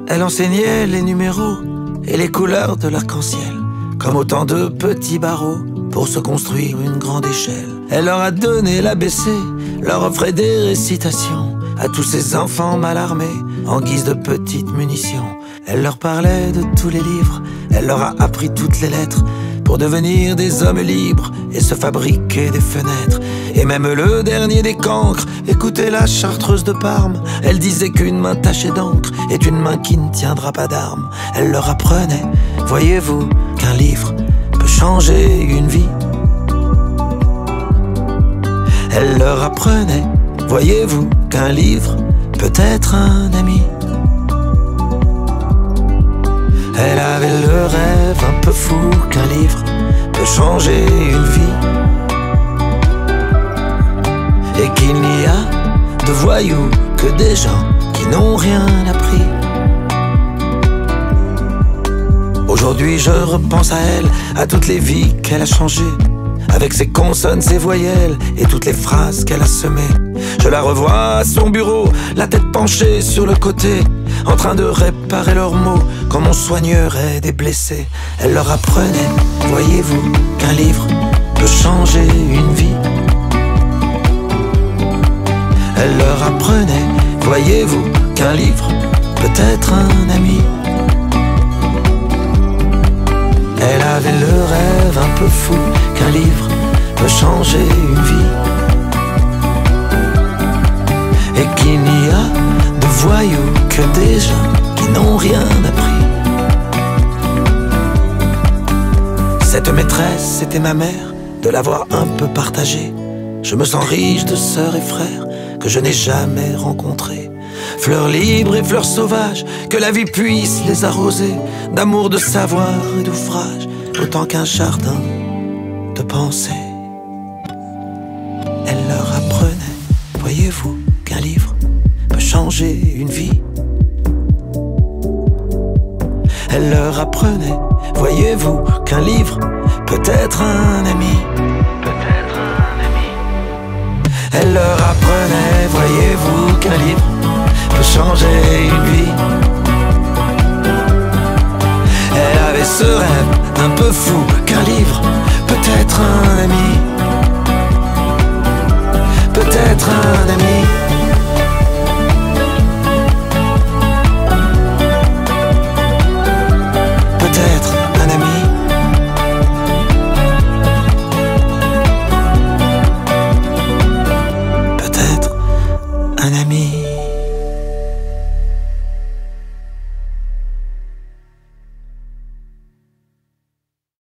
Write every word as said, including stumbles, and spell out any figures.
Elle enseignait les numéros et les couleurs de l'arc-en-ciel, comme autant de petits barreaux pour se construire une grande échelle. Elle leur a donné l'A B C, leur offrait des récitations à tous ces enfants mal armés en guise de petites munitions. Elle leur parlait de tous les livres, elle leur a appris toutes les lettres pour devenir des hommes libres et se fabriquer des fenêtres. Et même le dernier des cancres écoutait la chartreuse de Parme. Elle disait qu'une main tachée d'encre est une main qui ne tiendra pas d'armes. Elle leur apprenait, voyez-vous, qu'un livre peut changer une vie. Elle leur apprenait, voyez-vous, qu'un livre peut être un ami. Elle avait le rêve un peu fou qu'un livre peut changer une vie, et qu'il n'y a de voyous que des gens qui n'ont rien appris. Aujourd'hui je repense à elle, à toutes les vies qu'elle a changées, avec ses consonnes, ses voyelles et toutes les phrases qu'elle a semées. Je la revois à son bureau, la tête penchée sur le côté, en train de réparer leurs mots comme on soignerait des blessés. Elle leur apprenait, voyez-vous, qu'un livre peut changer une vie. Elle leur apprenait, voyez-vous, qu'un livre peut être un ami. Elle avait le rêve un peu fou qu'un livre peut changer une vie, et qu'il n'y a de voyous que des gens qui n'ont rien appris. Cette maîtresse, c'était ma mère, de l'avoir un peu partagée. Je me sens riche de sœurs et frères que je n'ai jamais rencontrés. Fleurs libres et fleurs sauvages, que la vie puisse les arroser d'amour, de savoir et d'ouvrage, autant qu'un jardin de pensée. Elle leur apprenait, voyez-vous, qu'un livre peut changer une vie. Elle leur apprenait, voyez-vous, qu'un livre peut être un ami. Peut-être un ami. Elle leur apprenait, voyez-vous, qu'un livre peut changer une vie. Elle avait ce rêve un peu fou qu'un livre peut être un ami. Peut-être un ami. Peut-être un ami. Peut-être un ami.